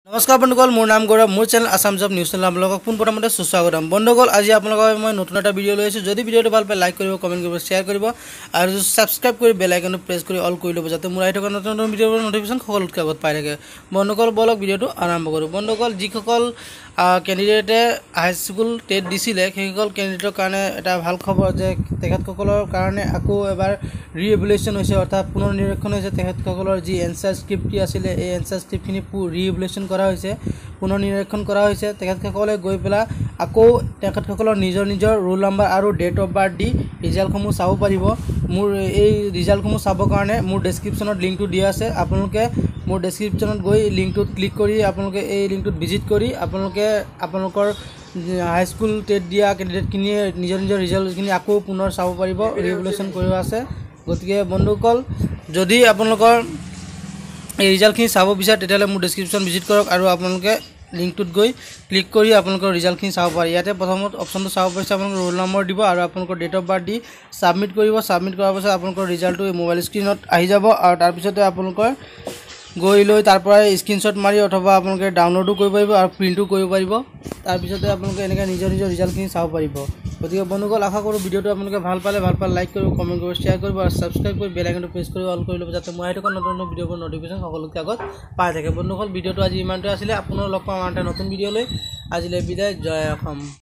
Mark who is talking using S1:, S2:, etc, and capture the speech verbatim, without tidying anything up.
S1: নমস্কাৰ বন্ধুসকল, মোৰ নাম গৌৰৱ। মোৰ channel Assam job news channel আপোনালোকক পোনপ্ৰথমতে সুস্বাগতম। বন্ধুসকল, আজি আপোনালোকৰ মই নতুন এটা ভিডিঅ' লৈ আহিছোঁ। যদি ভিডিঅ'টো ভাল পায় লাইক কৰিব, কমেণ্ট কৰিব, শ্বেয়াৰ কৰিব আৰু ছাবস্ক্ৰাইব কৰি বেল আইকনটো প্ৰেছ কৰি অল কৰি ল'ব, যাতে মোৰ আহি থকা নতুন নতুন ভিডিঅ'ৰ নটিফিকেশ্যন সকলোতকৈ আগত পাই থাকে। বন্ধুসকল, বলক ভিডিঅ'টো আৰম্ভ কৰোঁ। বন্ধুসকল, যিসকল কেণ্ডিডেটে হাইস্কুল টেট দিছিলে সেইসকল কেণ্ডিডেটৰ কাৰণে এটা ভাল খবৰ যে তেখেতসকলৰ কাৰণে আকৌ এবাৰ ৰি ইভেলুৱেশ্যন হৈছে, অৰ্থাৎ পুনৰ নিৰীক্ষণ হৈছে। তেখেতসকলৰ যি এনচাৰ স্ক্ৰিপ্টটি আছিলে এই এনচাৰ স্ক্ৰিপ্টখিনি ৰি ইভেলুৱেশ্যন কৰা হৈছে, পুনৰ নিৰীক্ষণ কৰা হৈছে। তেখেতসকলে গৈ পেলাই আকৌ তেখেতসকলৰ নিজৰ নিজৰ ৰোল নাম্বাৰ আৰু ডেট অফ বাৰ্থ দি ৰিজাল্টসমূহ চাব পাৰিব। মোৰ এই ৰিজাল্টসমূহ চাবৰ কাৰণে মোৰ ডেছক্ৰিপশ্যনত লিংকটো দিয়া আছে। আপোনালোকে মোৰ ডেছক্ৰিপশ্যনত গৈ লিংকটোত ক্লিক কৰি আপোনালোকে এই লিংকটোত ভিজিট কৰি আপোনালোকে আপোনালোকৰ হাইস্কুল টেট দিয়া কেণ্ডিডেটখিনিয়ে নিজৰ নিজৰ ৰিজাল্টখিনি আকৌ পুনৰ চাব পাৰিব। ৰিভেলুৱেশ্যন কৰিব আছে। গতিকে বন্ধুসকল, যদি আপোনালোকৰ এই ৰিজাল্টখিনি চাব বিচাৰে তেতিয়াহ'লে মোৰ ডেছক্ৰিপশ্যন ভিজিট কৰক আৰু আপোনালোকে লিংকটোত গৈ ক্লিক কৰি আপোনালোকৰ ৰিজাল্টখিনি চাব পাৰে। ইয়াতে প্ৰথমত অপশ্যনটো চাব পাৰিছে, আপোনালোকৰ ৰোল নম্বৰ দিব আৰু আপোনালোকৰ ডেট অফ বাৰ্থ দি ছাবমিট কৰিব। ছাবমিট কৰাৰ পাছত আপোনালোকৰ ৰিজাল্টটো মোবাইল স্ক্ৰীণত আহি যাব আৰু তাৰপিছতে আপোনালোকৰ গৈ লৈ তাৰ পৰা স্ক্ৰীণশ্বট মাৰি অথবা আপোনালোকে ডাউনলোডো কৰিব পাৰিব আৰু প্ৰিণ্টো কৰিব পাৰিব। তাৰপিছতে আপোনালোকে এনেকৈ নিজৰ নিজৰ ৰিজাল্টখিনি চাব পাৰিব। গতিকে বন্ধুসকল, আশা কৰোঁ ভিডিঅ'টো আপোনালোকে ভাল পালে ভাল পালে লাইক কৰিব, কমেণ্ট কৰিব, শ্বেয়াৰ কৰিব আৰু ছাবস্ক্ৰাইব কৰি বেল আইকনটো প্ৰেছ কৰি অল কৰি ল'ব, যাতে মই আহি থকা নতুন নতুন ভিডিঅ'বোৰ নটিফিকেশ্যন সকলোতকৈ আগত পাই থাকে। বন্ধুসকল, ভিডিঅ'টো আজি ইমানটোৱে আছিলে। আপোনাৰ লগ পাম আন এটা নতুন ভিডিঅ' লৈ। আজিলৈ বিদায়। জয় অসম।